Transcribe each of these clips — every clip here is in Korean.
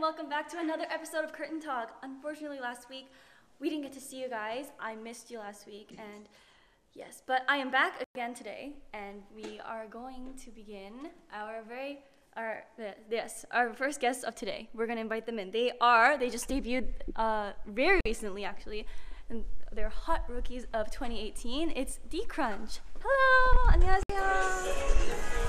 welcome back to another episode of Curtain Talk. Unfortunately, last week we didn't get to see you guys. I missed you last week, and yes, but I am back again today, and we are going to begin our first guest of today. We're gonna invite them in. They just debuted very recently, actually, and they're hot rookies of 2018. It's D-Crunch. Hello, 안녕하세요.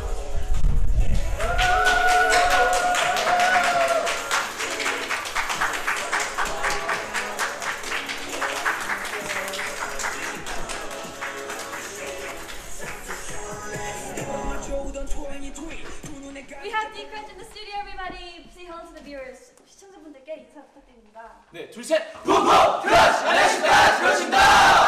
We have D-Crunch in the studio, everybody. Say hello to the viewers. 시청자분들께 인사 부탁드립니다. 네, 둘, 셋. 붐붐 크러쉬! 안녕하십니까, 크러쉬입니다.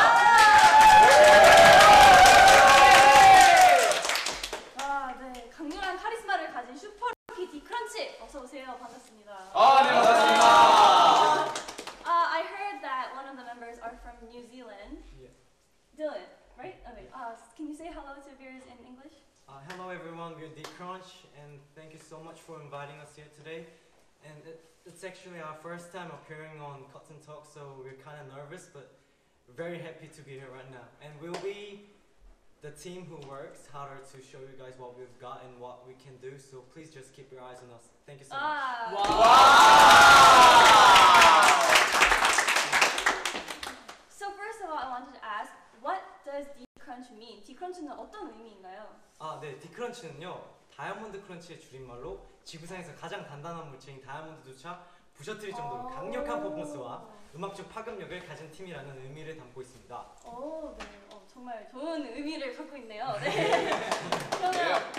네, 강렬한 카리스마를 가진 슈퍼루키 D-Crunch. 어서 오세요. 반갑습니다. 네, 반갑습니다. I heard that one of the members are from New Zealand. Yeah. Dylan, right? Okay. Can you say hello to viewers in English? Hello everyone, we're D-Crunch and thank you so much for inviting us here today. And it's actually our first time appearing on Curtain Talk, so we're kind of nervous, but we're very happy to be here right now. And we'll be the team who works harder to show you guys what we've got and what we can do, so please just keep your eyes on us. Thank you so much. So first of all, I wanted to ask, what does D-Crunch mean? D-Crunch는 어떤 의미인가요? 네, D-Crunch는요, 다이아몬드 크런치의 줄임말로 지구상에서 가장 단단한 물체인 다이아몬드조차 부셔뜨릴 정도로 강력한 퍼포먼스와 음악적 파급력을 가진 팀이라는 의미를 담고 있습니다. 네. 정말 좋은 의미를 갖고 있네요. 네. 그러면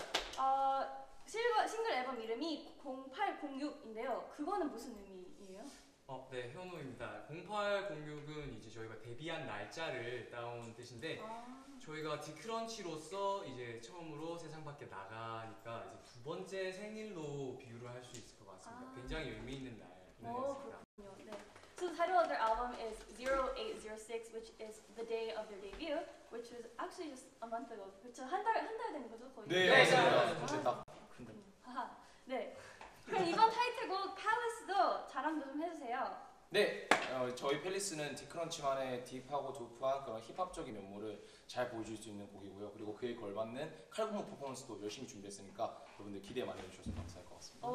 싱글 앨범 이름이 0806인데요. 그거는 무슨 의미예요? 네, 현우입니다. 0806은 이제 저희가 데뷔한 날짜를 따온 뜻인데 저희가 D-Crunch로서 이제 처음으로 세상 밖에 나가니까 이제 두 번째 생일로 비유를 할 수 있을 것 같습니다. 굉장히 의미 있는 날이었습니다. 그렇군요. 네. So the title of their album is 0806, which is the day of their debut, which was actually just a month ago. 그렇죠? 한 달 된 거죠, 거의? 네, 맞습니다. 네. 그럼 이번 타이틀곡 Palace도 자랑도 좀 해주세요. 네, 저희 팰리스는 D-Crunch만의 딥하고 도프한 그런 힙합적인 면모를 잘 보여줄 수 있는 곡이고요. 그리고 그에 걸맞는 칼군무 퍼포먼스도 열심히 준비했으니까 여러분들 기대 많이 해주셔서 감사할 것 같습니다.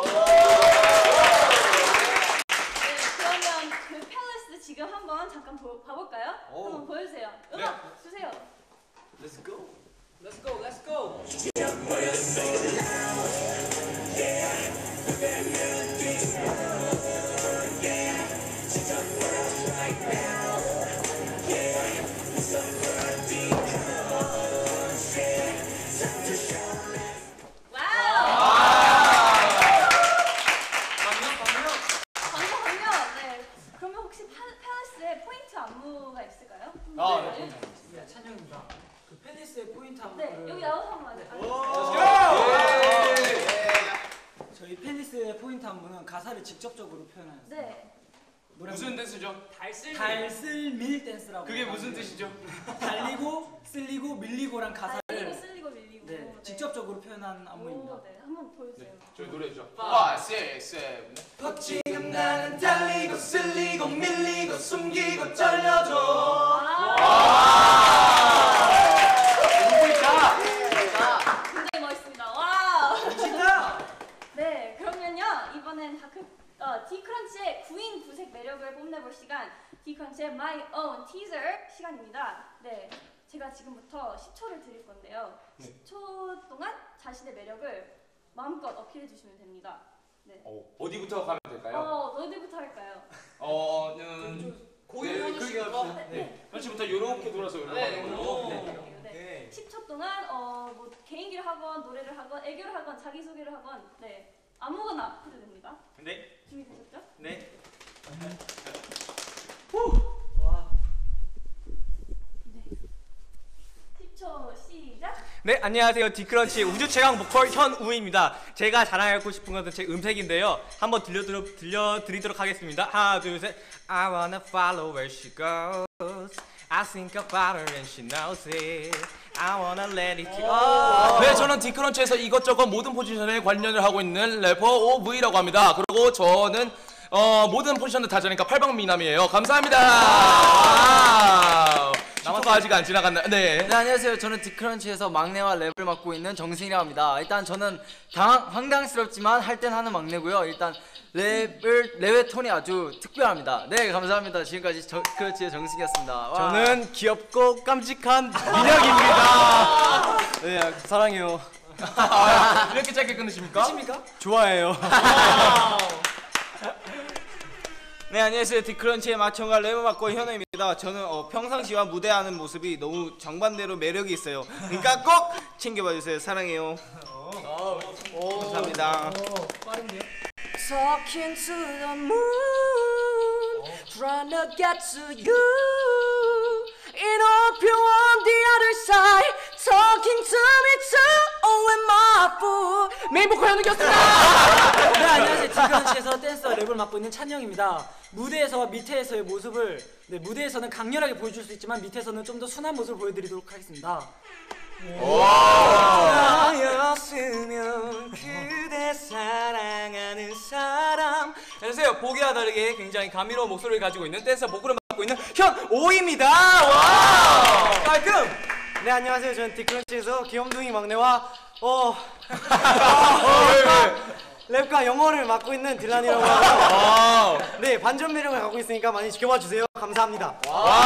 네, 그러면 그 팰리스 지금 한번 잠깐 봐볼까요? 한번 보여주세요. 음악 주세요. Let's go! Let's go, let's go! 찬영입니다. 그 팰리스의 포인트 한번. 네, 여기 나와서 한번 저희 팰리스의 포인트 안무는 가사를 직접적으로 표현하는. 네. 무슨 댄스죠? 달쓸밀 댄스라고. 그게 무슨 뜻이죠? 달리고, 쓸리고, 밀리고란 가사를 달리고, 쓸리고, 밀리고. 네, 직접적으로 표현한 안무입니다. 네, 한번 보여주세요. 저희 노래죠. 5, 6, 7. 지금 나는 달리고, 쓸리고, 밀리고, 숨기고, 떨려도. 굉장히 멋있습니다. 와우. 멋있다. 네, 그러면요 이번엔 D-Crunch의 구인 구색 매력을 뽐내볼 시간, D-Crunch의 My Own Teaser 시간입니다. 네, 제가 지금부터 10초를 드릴 건데요. 10초 동안 자신의 매력을 마음껏 어필해 주시면 됩니다. 네. 어디부터 가면 될까요? 어디부터 할까요? 그렇지부터 이렇게 돌아서 이렇게 하는 걸로. 네. 10초 동안 뭐 개인기를 하건 노래를 하건 애교를 하건 자기소개를 하건 아무거나 해도 됩니다. 네. 준비되셨죠? 네. 와. 네. 10초 시작. 네, 안녕하세요. D-Crunch의 우주 최강 보컬 현우입니다. 제가 자랑하고 싶은 것은 제 음색인데요. 한번 들려드리도록 하겠습니다. 하나, 둘, 셋. I wanna follow where she goes. I think about her and she knows it. I wanna let it go. 네, 저는 디크런치에서 이것저것 모든 포지션에 관련을 하고 있는 래퍼 OV라고 합니다. 그리고 저는 모든 포지션을 다 자니까 팔방미남이에요. 감사합니다. 남아가 아직 안 지나갔나? 네. 네, 안녕하세요. 저는 디크런치에서 막내와 랩을 맡고 있는 정승이라고 합니다. 일단 저는 황당스럽지만 할 땐 하는 막내고요. 일단 랩의 톤이 아주 특별합니다. 네, 감사합니다. 지금까지 디크런치의 정승이었습니다. 와. 저는 귀엽고 깜찍한 민혁입니다. 네, 사랑해요. 이렇게 짧게 끊으십니까? 좋아해요. 네, 안녕하세요. 디크런치의 마청과 랩을 맡고 현우입니다. 저는 평상시와 무대하는 모습이 너무 정반대로 매력이 있어요. 그러니까 꼭 챙겨봐주세요. 사랑해요. 감사합니다. Talking to the moon, trying to get to you. And hope you're on the other side, talking to me too. Oh, am I a fool? 메인 보컬 현욱이었습니다. 네, 안녕하세요. 디크런치에서 댄서 랩을 맡고 있는 찬영입니다. 무대에서와 밑에서의 모습을 무대에서는 강렬하게 보여줄 수 있지만 밑에서는 좀 더 순한 모습을 보여드리도록 하겠습니다. 나였으면 그대 사랑하는 사람. 안녕하세요. 보기와 다르게 굉장히 감미로운 목소리를 가지고 있는 댄서 보컬을 맡고 있는 현오입니다. 와! 깔끔! 네, 안녕하세요. 저는 디크런치에서 귀염둥이 막내와 랩과 영어를 맡고 있는 딜란이라고 하고 네, 반전 매력을 갖고 있으니까 많이 지켜봐 주세요. 감사합니다.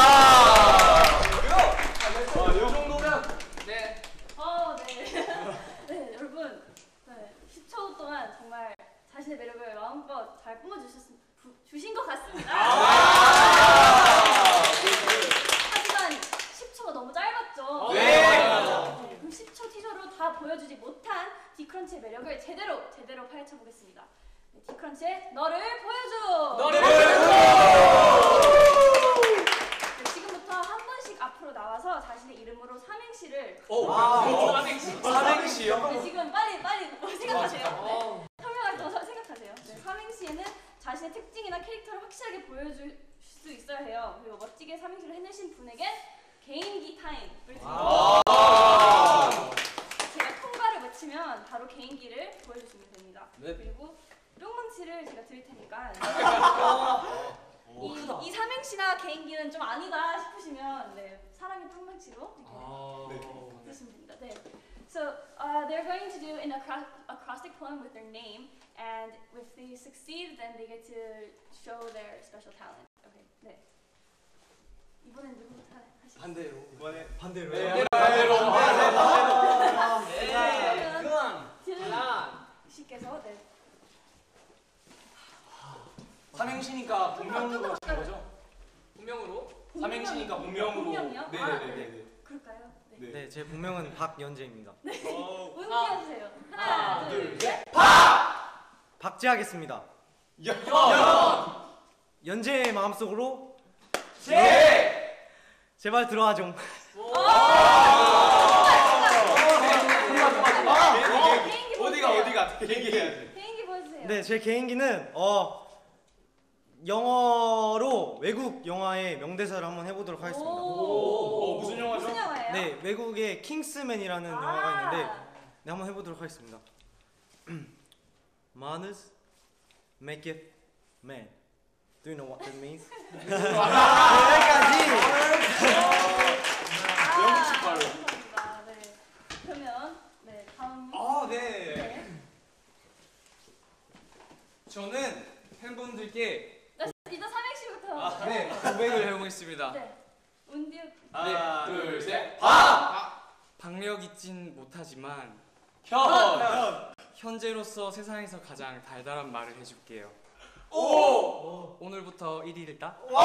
네, 여러분. 네, 10초 동안 정말 자신의 매력을 마음껏 잘 주신 것 같습니다. 하지만 10초가 너무 짧았죠? 그럼 10초 티저로 다 보여주지 못한 디크런치의 매력을 제대로 파헤쳐보겠습니다. 네, 디크런치의 너를 보여줘! 네, 지금부터 한 번씩 앞으로 나와서 자신의 이름으로 삼행시를 삼행시요? 네, 지금 빨리 뭐 생각하세요. 네. 설명할 때 생각하세요. 네, 삼행시에는 자신의 특징이나 캐릭터를 확실하게 보여줄 수 있어야 해요. 그리고 멋지게 삼행시를 해내신 분에겐 개인기 타임을 드립니다. 제가 통과를 외치면 바로 개인기를 보여주시면 됩니다. 네. 그리고 뿅망치를 제가 드릴 테니까 이 삼행시나 개인기는 좀 아니다 싶으시면 네, 사랑의 뿅망치로 이렇게 드시면 됩니다. 네. So they're going to do an acrostic poem with their name, and if they succeed, then they get to show their special talent. Okay. 네. 이번엔 누구부터 하시죠? 반대로. 이번에 반대로. 씨께서 네. 삼행시니까 본명으로 하시는 거죠? 본명으로? 삼행시니까 본명으로. 본명이요? 네네네. 그럴까요? 네. 네, 제 본명은 박연재입니다. 응시해주세요. 하나, 둘, 셋. 박제하겠습니다. 연재의 마음속으로 제발 들어와 좀. 어디가 얘기해야지. 개인기 보여주세요. 네, 제 개인기는 영어로 외국 영화의 명대사를 한번 해보도록 하겠습니다. 무슨 영화죠? 무슨 영화예요? 네, 외국의 킹스맨이라는 영화가 있는데 네, 한번 해보도록 하겠습니다. Manners make it man. Do you know what that means? 여기까지. 감사합니다. 네. 그러면 네 다음. 네. 저는 팬분들께 일단 삼행시부터. 네, 고백을 해보겠습니다. 네. 운디오. 하나, 둘, 셋. 박력 있진 못하지만 현. 현재로서 세상에서 가장 달달한 말을 해줄게요. 오늘부터 1일이다.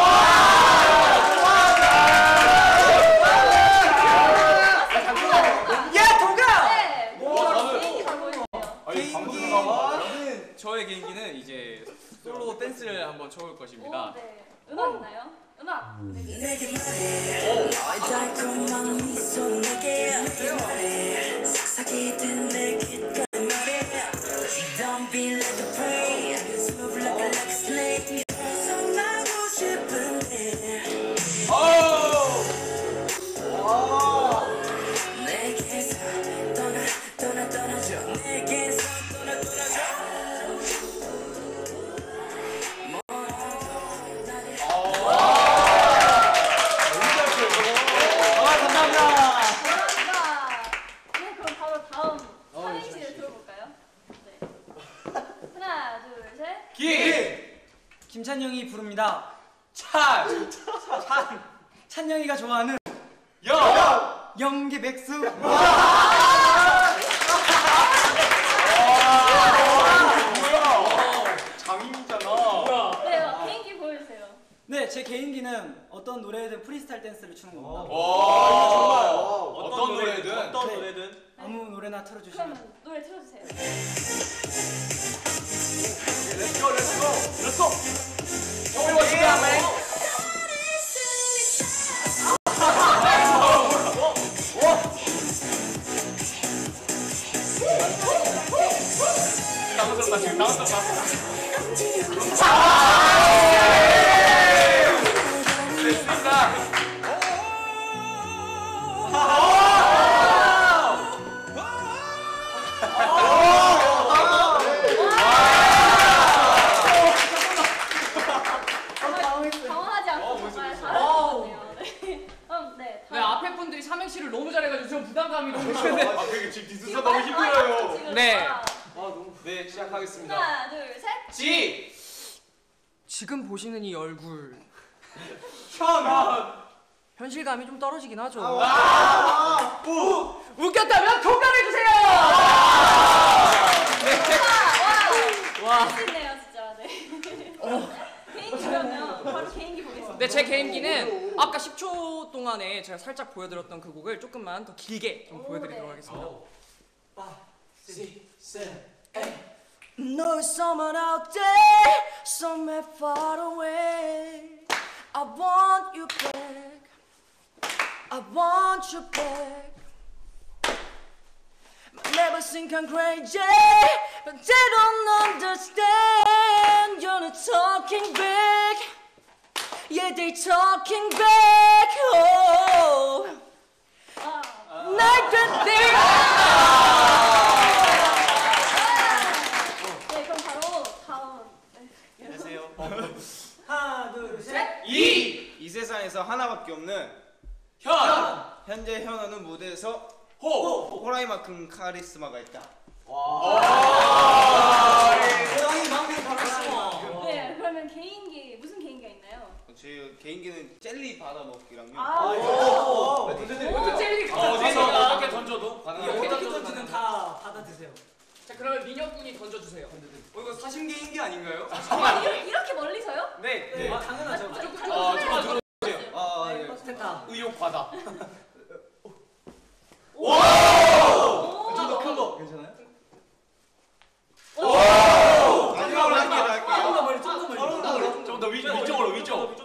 야 동가. 네. 개인기 잘 보여주세요. 저의 개인기는 이제 솔로 댄스를 한번 쳐볼 것입니다. 오, 네. 음악 있나요? 음악. 네. 달콤한 미소 내게 말해 sakit 내게 말해 Don't be like a prey Smooth like a snake 벗어나고 싶은데 김찬영이 부릅니다. 찬 찬영이가 좋아하는 연기 백수. 장인이잖아. 네, 개인기 보여주세요. 네, 제 개인기는 어떤 노래든 프리스타일 댄스를 추는 겁니다. 어떤 노래든 어떤 네. 노래든 아무 노래나 틀어주시면. 그러면 노래 틀어주세요. 렛츠고 형이 멋지다 맨. 당황스럽다 지금 당황스럽다. 됐습니다. 당황하지 않고 정말 잘하셨네요. 네. 네. 네, 앞에 분들이 삼행시를 너무 잘해가지고 좀 부담감이 너무 크네. 아 되게 지금 디스가 지금 너무 많이 힘들어요. 왔죠, 지금. 네. 네, 시작하겠습니다. 하나, 둘, 셋. 지 지금 보시는 이 얼굴 현 현실감이 좀 떨어지긴 하죠. 우 웃겼다면 공감해주세요. 와, 멋있네요, 진짜. 네. 개인기 그러면 바로 개인기 보겠습니다. 네, 제 개인기는 아까 10초 동안에 제가 살짝 보여드렸던 그 곡을 조금만 더 길게 좀 보여드리도록 네. 하겠습니다. Know someone out there, somewhere far away. I want you back. I want you back. Never think I'm crazy, but they don't understand. You're not talking back. Yeah, they talking back. Oh, night and day. 네, 그럼 바로 다음. 네. 안녕하세요. 하나, 둘, 셋. 이 세상에서 하나밖에 없는 현 현재 현우는 무대에서 호 호랑이만큼 카리스마가 있다. 네, 그러면 개인기 무슨 개인기가 있나요? 제 개인기는 젤리 받아 먹기랑요. 오, 젤리 어디서 어떻게 던져도 어떻게 가능합니다. 던지든 다 받아 드세요. 자, 그러면 민혁 군이 던져주세요. 이거 사심 개인기 아닌가요? 이렇게 멀리서요? 네. 아, 당연하죠. 조금 조금 들어주세요. 네, 됐다. 의욕 받아. 좀더 큰 거 괜찮아요? 마지막으로 할게요. 좀 더 멀리, 좀 더 멀리. 좀 더 위쪽으로 위쪽.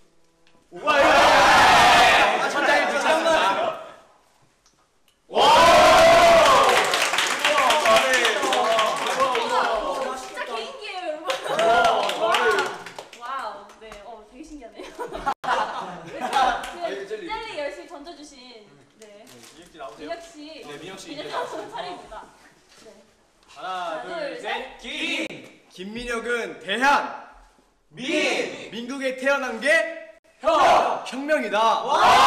천장에 붙였습니다. 진짜 개인기예요, 여러분. 와우, 네, 되게 신기하네요. 네, 젤리 열심히 던져주신 네 민혁 씨, 네, 민혁 씨 이제 이제 다음 차례입니다. 네. 하나 둘, 셋. 김민혁은 대한 민국에 태어난 게 혁명이다.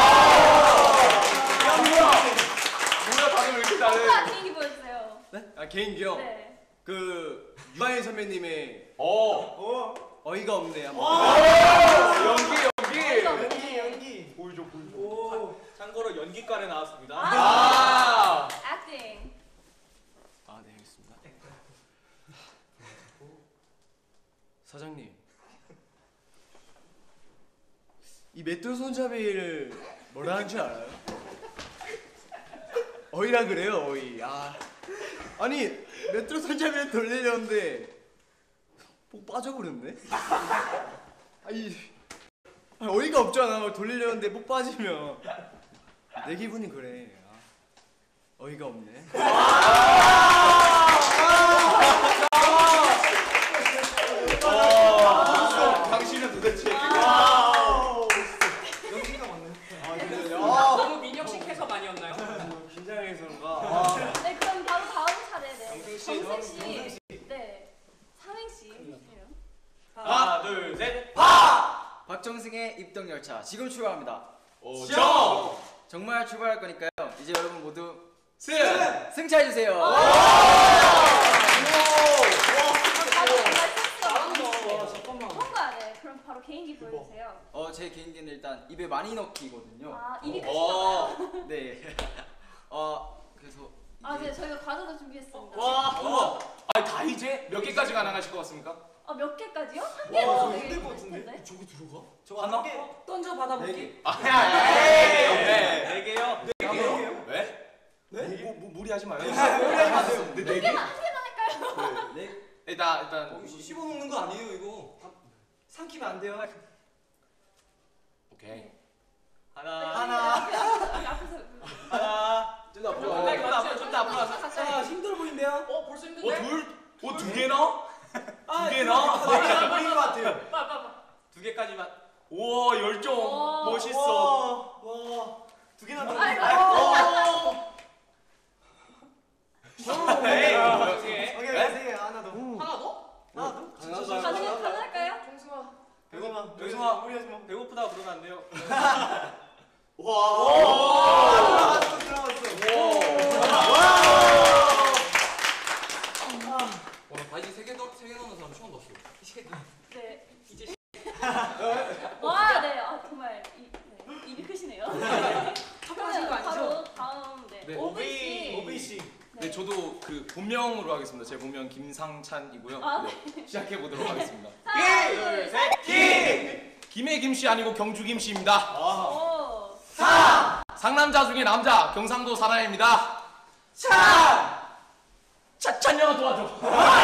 뭐야 다들 왜 이렇게 잘해? 오빠 개인기 보여주세요. 아 개인기요. 네. 그 유아인 선배님의 어 어이가 없네. 연기. 보여줘. 참고로 연기과에 나왔습니다. acting. 아, 네, 알겠습니다. 사장님, 이 맷돌 손잡이를 뭐라 하는 줄 알아요? 어이라 그래요, 어이. 아니 맷돌 손잡이를 돌리려는데 목 빠져버렸네. 어이가 없잖아. 돌리려는데 목 빠지면 내 기분이 그래. 어이가 없네. 당신은 도대체 연기가 맞네. 너무 민혁식 해석 아니었나요? 긴장해서 그런가. 네, 그럼 바로 다음 차례. 네. 정승 씨, 정승 씨. 네. 삼행시 해주세요. 하나 둘 셋. 박정승의 입덕 열차 지금 출발합니다. 정 정말 출발할 거니까요. 이제 여러분 모두 승 승차해 주세요. 다들 정말 센스 없는 잠깐만. 뭔가 네. 주세요. 제 개인기는 일단 입에 많이 넣기거든요. 아, 입이 크시잖아요. 네. 그래서 네, 저희가 과자도 준비했습니다. 와, 우와. 다 이제 몇 개까지 가능하실 것 같습니까? 몇 개까지요? 한 개면 되게 힘들 것 같은데. 저기 들어가? 저 하나 던져 받아볼게. 네 개요. 왜? 네? 무리하지 마요. 무리하지 마세요. 한 개만 할까요? 일단 씹어 먹는 거 아니에요 이거? 삼키면 안 돼요. 오케이. 하나. 앞에서. 하나. 좀 더 앞으로 와서. 힘들어 보인대요. 벌써 힘든데? 두 개나? 두 개나? 보인 것 같아요. 두 개까지만. 우와, 열정. 와. 멋있어. 와, 두 개나 더. 아이고. 에이, 오케이, 세 개. 하나 더. 하나 더? 하나 더? 가능할까요? 여기서 무리하지 마. 배고프다 그러면 안 돼요. 와. 바지 3개 넣는 사람 처음 봤어. 네. 와, 네. 정말 입이 크시네요. 하신 거 아니죠? 바로 다음 네, 오비 씨. 네, 저도 그 본명으로 하겠습니다. 제 본명 김상찬이고요. 네, 시작해 보도록 하겠습니다. 하나, 둘, 셋. 김해 김씨 아니고 경주 김씨입니다. 오. 상남자 중에 남자 경상도 사나이입니다. 찬영아 도와줘.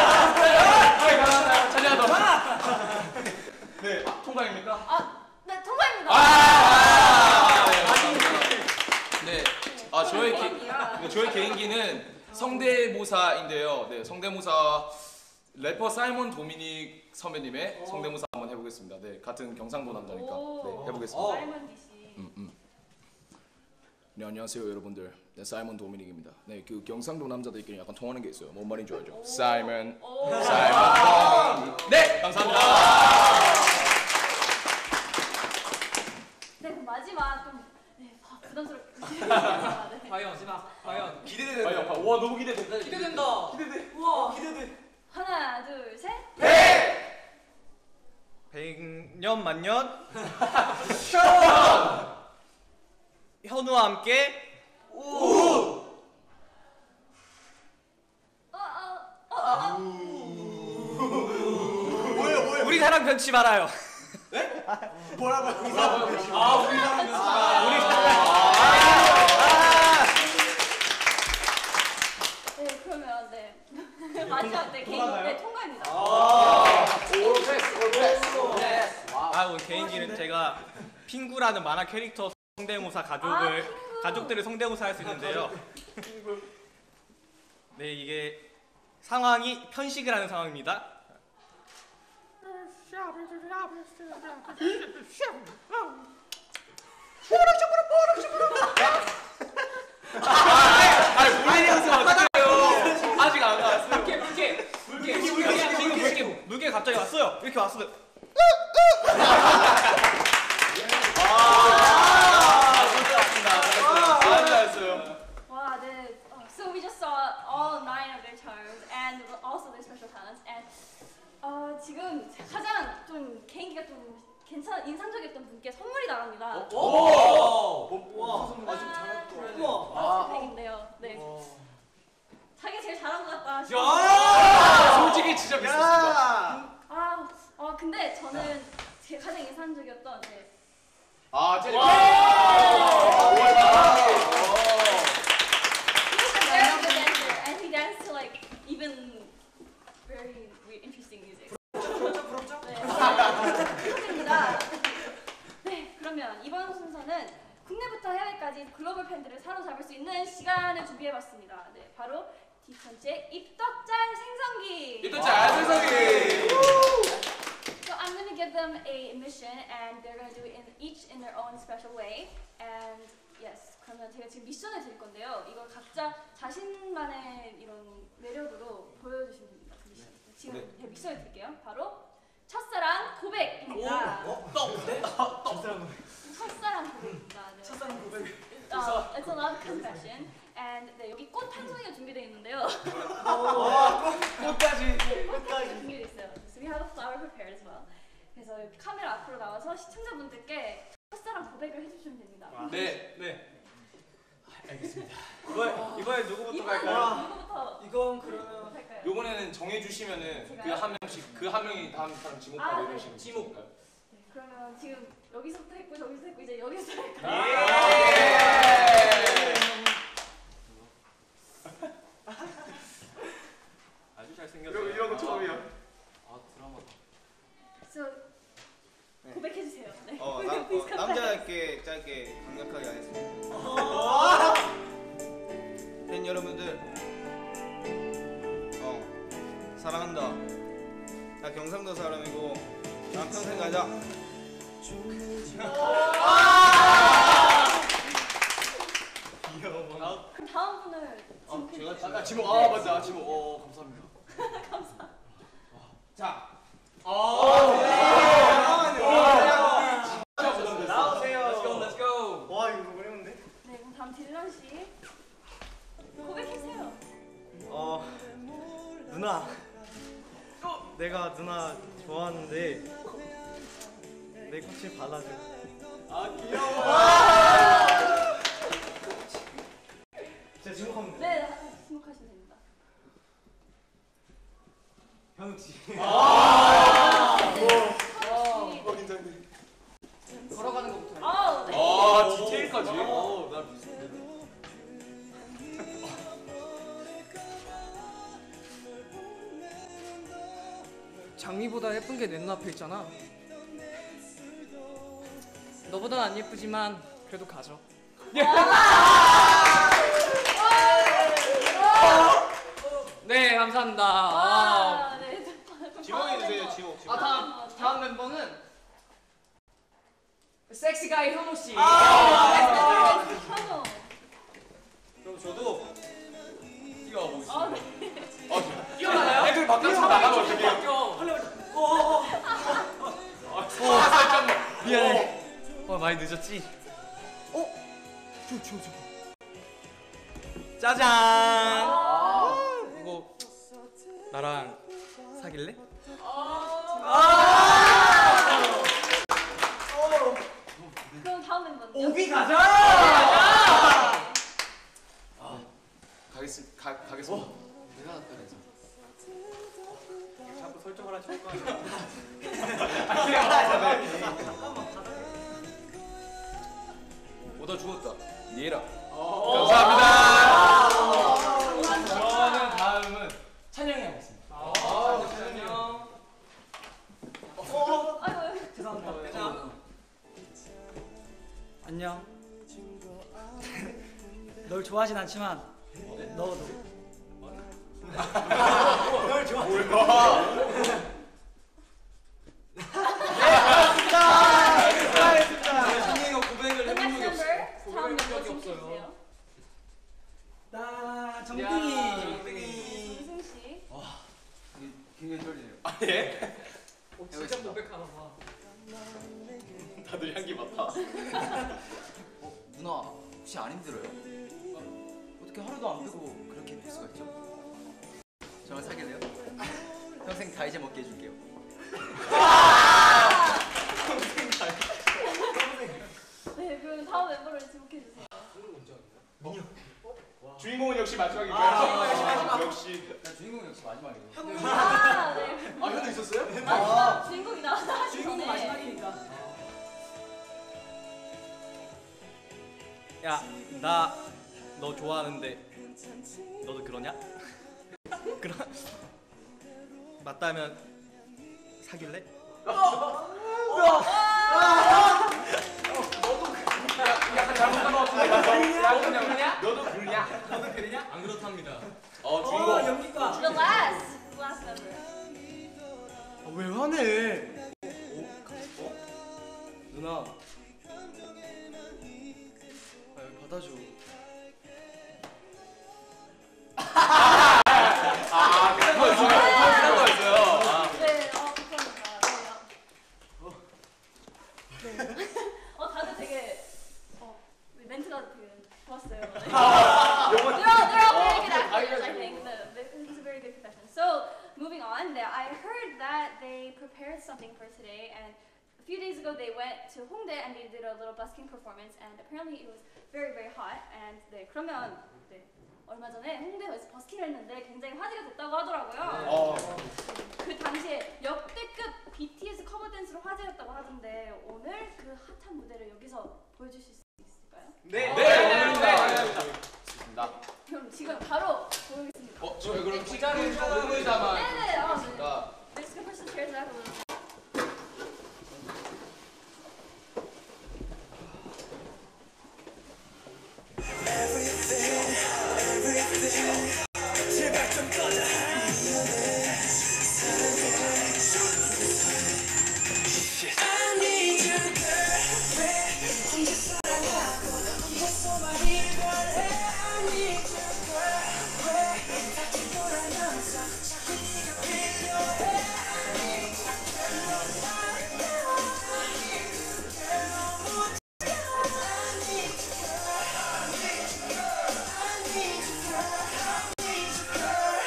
찬영아 도와줘. 네, 통과입니까? 네, 통과입니다. 네, 저의 개인기는 성대모사인데요. 네, 성대모사 래퍼 사이먼 도미닉 선배님의 성대모사 한번 해보겠습니다. 네, 같은 경상도 남자니까 네, 해보겠습니다. 사이먼 DC. 네, 안녕하세요 여러분들. 네, 사이먼 도미닉입니다. 네, 그 경상도 남자들끼리 약간 통하는 게 있어요. 뭔 말인지 알죠? 사이먼 도미닉. 네, 감사합니다. 네, 그럼 마지막 좀 부담스럽게. 네. 과연. 기대된다. 와, 너무 기대된다. 기대된다. 우와 기대돼. 하나, 둘, 셋. 100년 만년. 현우와 함께. 우리 사랑 변치 말아요. 뭐라고요? 우리 사랑. 네, 그러면 마지막 통과입니다. 오늘 개인기는 제가 핑구라는 만화 캐릭터 성대모사 가족들을 성대모사 할 수 있는데요. 네, 이게 상황이 편식을 하는 상황입니다. 아직 안 왔어요. 물개 갑자기 왔어요. 이렇게 왔어요. 와, 네. So we just saw all 9 of their charms and also their special talents. And 지금 가장 좀 개인기가 좀 인상적이었던 분께 선물이 나갑니다. 백인데요. 네. 자기가 제일 잘한 것 같다. 솔직히 진짜 비쌌습니다. 근데 저는 제 가장 인상적이었던 and he danced to like even very interesting music. 축하드립니다. 네, 그러면 이번 순서는 국내부터 해외까지 글로벌 팬들을 사로잡을 수 있는 시간을 준비해봤습니다. 네, 바로 디컨츠의 입덕잘 생성기. So I'm gonna give them a mission, and they're gonna do it each in their own special way. And yes, 그러면 제가 지금 미션을 드릴 건데요. 이걸 각자 자신만의 이런 매력으로 보여주시면 됩니다. 그 미션. 지금 미션을 드릴게요. 바로 첫사랑 고백입니다. 첫사랑 고백입니다. 네. 첫사랑 고백. It's a love confession. And 네, 여기 꽃 한 송이가 준비되어 있는데요. 꽃까지. 꽃까지 준비되어 있어요. So we have a flower prepared as well. 그래서 여기 카메라 앞으로 나와서 시청자분들께 첫사랑 고백을 해주시면 됩니다. 네, 네. 알겠습니다. 이번에 누구부터 이번엔 갈까요? 누구부터 이건 그러면 할까요? 요번에는 정해주시면은 그 제가요? 한 명씩 그 한 명이 다음 사람 지목하고 아, 이런 네. 식으로 지목. 할까요? 네, 그러면 지금 여기서부터 했고 저기서 했고 이제 여기서 할까요? 아주 잘생겼어요. 이런 거 처음이야. 아, 드라마다. So, 고백해주세요. 네. 남자답게 짧게 강력하게 하겠습니다. 팬 여러분들, 사랑한다. 나 경상도 사람이고 난 평생 가자. 그럼 다음 분을 지목해주세요. 아까 지목 맞다 지목 감사합니다. 감사합니다. 자, 나오세요. Let's go, let's go. 와 이거 어려운데? 네, 그럼 다음 딜런 씨 고백해주세요. 누나. 내가 누나 좋아하는데 내 꽃을 발라줘. 아, 귀여워. 진짜 지목하면 돼. 네, 지목하시면 됩니다. 현욱 씨. 긴장돼. 걸어가는 것부터. 아, 네. 디테일까지. 나 비슷해. 장미보다 예쁜 게 내 눈앞에 있잖아. 너보단 안 예쁘지만 그래도 가져. 네, 감사합니다. 와, 네. 지목해주세요. 지목. 다음 멤버는 섹시가이 현호 씨. 현우. 그럼 저도 뛰어보겠습니다. 아, 네. 뛰어나가요? 애들 바깥으로 나가면 어떡해요? 미안해. 많이 늦었지? 짜잔! 이거 나랑 사귈래? 그럼 다음 멤버는요? 오비 가자. 가겠습니다. 내가 그래서. 자꾸 설정을 하실 거 오다 죽었다. 니에라. 감사합니다. 저는 다음은 찬영이 하겠습니다. 찬영. 아이고, 죄송합니다. 안녕. 널 좋아하진 않지만 너도. 널 좋아하지. 찬영이가 고백을 the 해본 next 적이 member. 없어. 다음 멤버 적이 지목해주세요. 나 정등이. 이승 씨. 굉장히 떨리네요. 예? 진짜 고백하나 봐. 다들 향기 맡아. 누나 혹시 안 힘들어요? 어떻게 하루도 안 빼고 그렇게 예쁠 수가 있죠? 저랑 사귈래요? 평생 다 잊어먹게 해줄게요. 네, 그럼 다음 멤버를 지목해주세요. 주인공은 역시 마지막인가요? 역시. 나 주인공 역시 마지막이에요. 아, 네. 아 현우 있었어요? 주인공이 나왔다. 주인공이 마지막이니까. 야, 나 너 좋아하는데 너도 그러냐? 그럼 맞다면 사귈래? 약간 잘못한 것 같은데. 너도 그러냐? 안 그렇답니다. 주인공. 연기과. The last member. 왜 화내? 누나. 받아줘. 그런 거였어요. 네, 감사합니다. 네. 다들 되게 멘트가 되게 좋았어요. 네. They're all very good actors, I think. It's a very good confession. So, moving on, I heard that they prepared something for today, and a few days ago they went to Hongdae and they did a little busking performance, and apparently it was very very hot. And 네 그러면 네 얼마 전에 홍대에서 버스킹을 했는데 굉장히 화제가 됐다고 하더라고요. 그 당시에 역대급 BTS 커버 댄스로 화제였다고 하던데 오늘 그 핫한 무대를 여기서 보여주실 수 있을까요? 네. 좋습니다. 그럼 지금 바로 보여주겠습니다. 저희 그럼 시간을 적응을 담아. 네네. Let's go first chairs out a little. 제발 좀 꺼져. I need you, girl. 왜 혼자 사랑하고 혼자서만 일을 해? I need you, girl. 왜 같이 돌아가면서 자꾸 네가 필요해? I need you, girl. I need you, girl. 너무 어려워. I need you, girl. I need you, girl. I need you, girl. I need you, girl.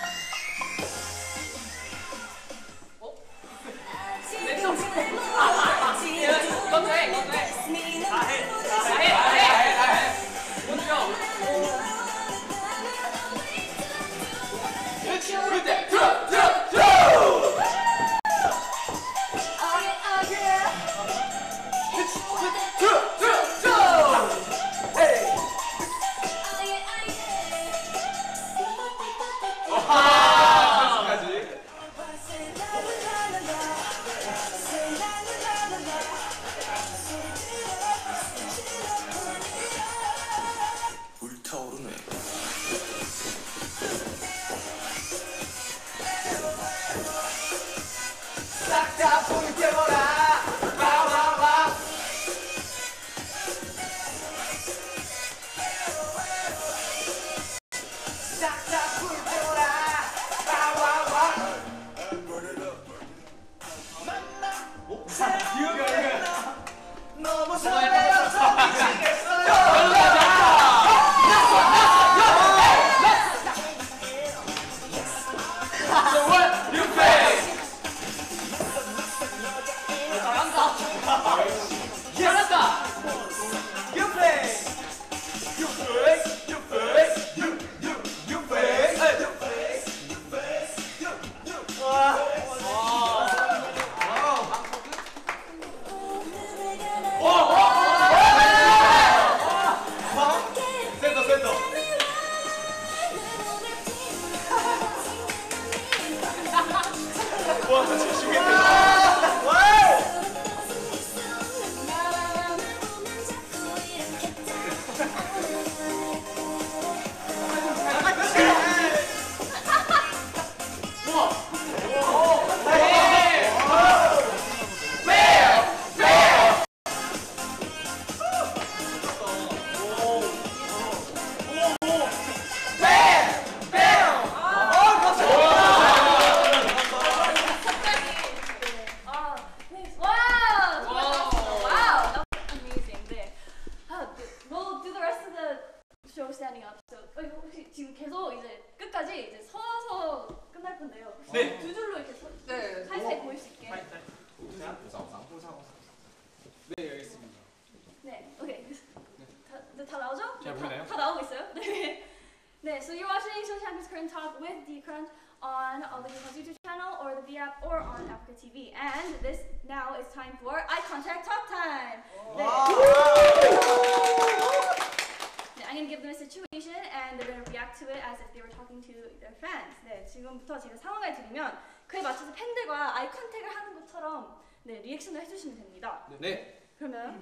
불타오르네. 싹다 불태워라. 와와와. 싹다 불태워라. 와와와. 너무 설레어서 미치겠어요. So what you play? 잘한다. You play. You play. You play. You play. You play. 센터 센터. 와, 진짜 죽겠네. We'll do the rest of the show standing up. So 혹시 지금 계속 이제 끝까지 이제 서서 끝날 건데요. 혹시 네. 두 줄로 이렇게 사이사이 보일 수 있게. 네, 알겠습니다. 네, 오케이. 다 나오죠? 잘 보이나요? 다 나오고 있어요? 네. 네, so you're watching Social Current Talk with D-Crunch on the D-Crunch YouTube channel or the V-app or on Africa TV. And this now is time for Eye Contact Talk Time. 네. 네, I'm gonna give them a situation and they're gonna react to it as if they were talking to their fans. 네, 지금부터 제가 상황을 드리면 그에 맞춰서 팬들과 아이 컨택을 하는 것처럼 네, 리액션을 해주시면 됩니다. 네. 그러면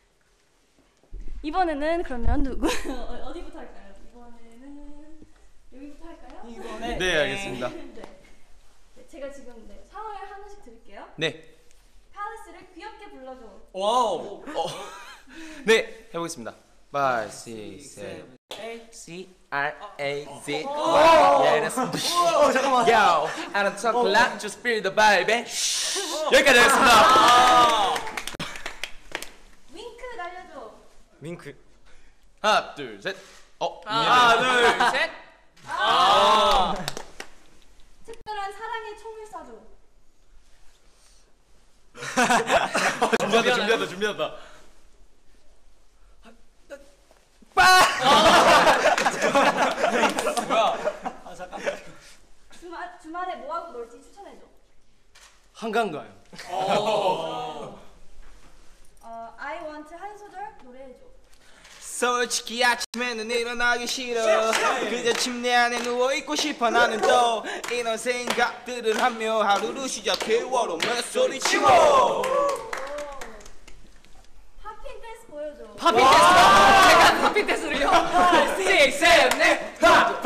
이번에는 그러면 누구 어디부터 할까요? 이번에는 여기부터 할까요? 네, 알겠습니다. 네. 네, 제가 지금 네, 상황을 하나씩 드릴게요. 네. 팔레스를 귀엽게 불러줘. 와우. 네, 해보겠습니다. 5, 6, 7, C, R, A, Z. Yeah, that's. 잠깐만. Yo, I don't talk a lot, just feel the vibe. 여기까지 하겠습니다. 윙크 날려줘. 윙크. 하나, 둘, 셋. 하나, 둘, 셋. 특별한 무한한 사랑의 총을 쏴줘. 준비한다. 주말에 뭐 하고 놀지 추천해줘. 한강 가요. I want 한 소절 노래해줘. 솔직히 아침에는 일어나기 싫어. 그저 침대 안에 누워있고 싶어. 나는 또 이런 생각들을 하며 하루를 시작해. 워롱맨 소리치고 팝핀 댄스 보여줘. 팝핀 댄스. 제가 팝핀 댄스를요. 5, 6, 7, 8.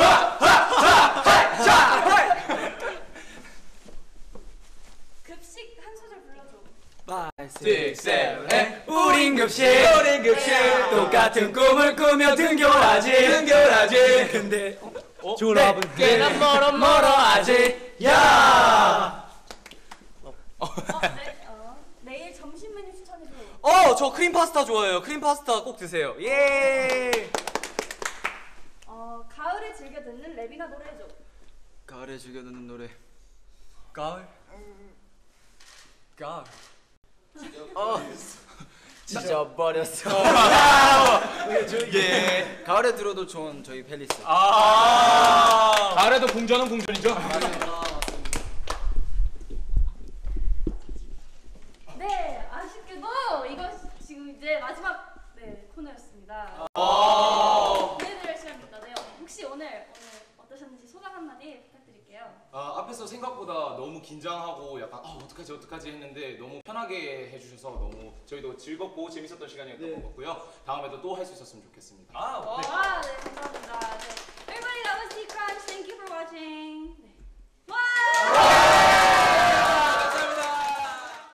급식 한 소절 불러줘. 5, 6, 7, 8. 우린 급식 똑같은 꿈을 꾸며 등교하지. 근데 졸업은 꽤나 멀어 아직. 야. 내일 점심 메뉴 추천해줘. 저 크림 파스타 좋아해요. 크림 파스타 꼭 드세요. 예. 가을에 즐겨 듣는 랩이나 노래해줘. 가을에 즐겨 듣는 노래. 가을. 찢어버렸어. 예. 가을에 들어도 좋은 저희 펠리스. 가을에도 공전은 공전이죠. 네, 아쉽게도 이거 지금 이제 마지막 코너였습니다. 보내드릴 시간입니다. 네, 혹시 오늘 어떠셨는지 소감 한마디 부탁드릴게요. 앞에서 생각보다 너무 긴장하고 약간 어떡하지 했는데 너무 편하게 해주셔서 너무 저희도 즐겁고 재밌었던 시간이었던 것 같고요. 다음에도 또 할 수 있었으면 좋겠습니다.